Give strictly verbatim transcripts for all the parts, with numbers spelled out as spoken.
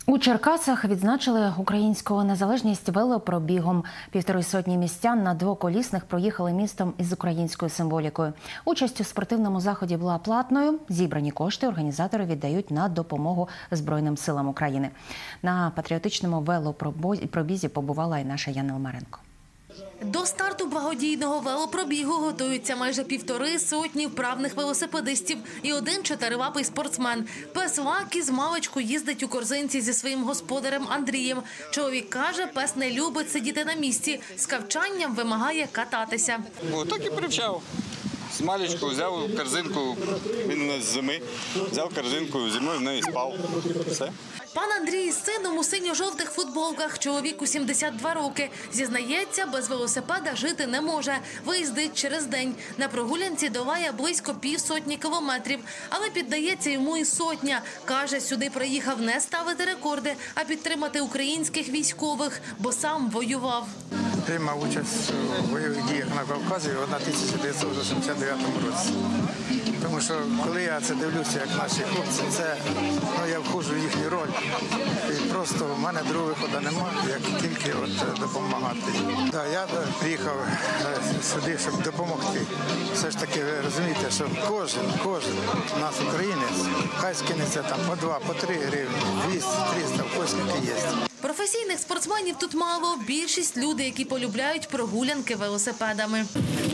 У Черкасах відзначили українську незалежність велопробігом. Півтори сотні містян на двоколісних проїхали містом із українською символікою. Участь у спортивному заході була платною. Зібрані кошти організатори віддають на допомогу Збройним силам України. На патріотичному велопробізі побувала і наша Яна Омаренко. До старту благодійного велопробігу готуються майже півтори сотні вправних велосипедистів і один чотиривапий спортсмен. Пес Лакі з маличку їздить у корзинці зі своїм господарем Андрієм. Чоловік каже, пес не любить сидіти на місці, з кавчанням вимагає кататися. О, так і привчав. З маличку взяв корзинку, він у нас з зими, взяв корзинку, зимою в неї спав. Все. Пан Андрій з сином у синьо-жовтих футболках, чоловіку сімдесят два роки. Зізнається, без велосипеда жити не може. Виїздить через день. На прогулянці долає близько півсотні кілометрів. Але піддається йому і сотня. Каже, сюди приїхав не ставити рекорди, а підтримати українських військових, бо сам воював. Приймав участь у бойових діях на Кавказі в тисяча дев'ятсот вісімдесят дев'ятому році. Тому що, коли я це дивлюся, як наші хлопці, це, ну, я входжу в їхню роль. І просто в мене другого виходу немає, як тільки от допомагати. Да, я приїхав сюди, щоб допомогти. Все ж таки, ви розумієте, що кожен, кожен у нас українець, хай скинеться там по два, по три гривні, двісті, триста, ось скільки є. Професійних спортсменів тут мало. Більшість – люди, які полюбляють прогулянки велосипедами.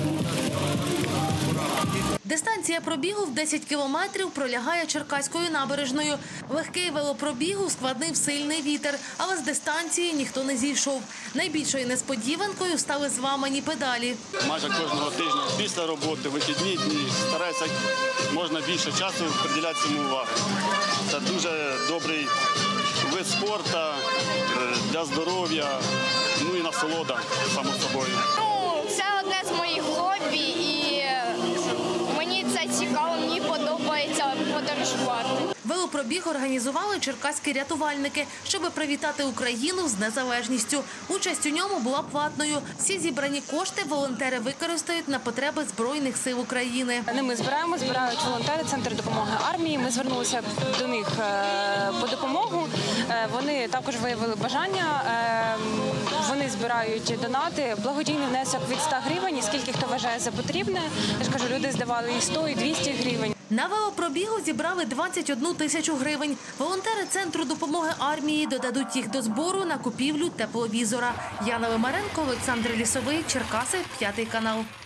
Дистанція пробігу в десять кілометрів пролягає Черкаською набережною. Легкий велопробігу складнив сильний вітер, але з дистанції ніхто не зійшов. Найбільшою несподіванкою стали зламані педалі. Майже кожного тижня після роботи, вихідні дні стараюся можна більше часу приділяти цьому увагу. Це дуже добрий вид спорту для здоров'я, ну і насолода, само собою. Ну, це одне з моїх хобі, і мені це цікаво, мені подобається подорожувати. Велопробіг організували черкаські рятувальники, щоб привітати Україну з незалежністю. Участь у ньому була платною. Всі зібрані кошти волонтери використають на потреби Збройних сил України. Не ми збираємо, збирають волонтери, Центр допомоги армії. Ми звернулися до них по допомогу. Вони також виявили бажання. Вони збирають донати, благодійний внесок від ста гривень, і скільки хто вважає за потрібне. Я ж кажу, люди здавали і сто, і двісті гривень. На велопробігу зібрали двадцять одну тисячу гривень. Волонтери Центру допомоги армії додадуть їх до збору на купівлю тепловізора. Яна Омаренко, Олександр Лісовий, Черкаси, п'ятий канал.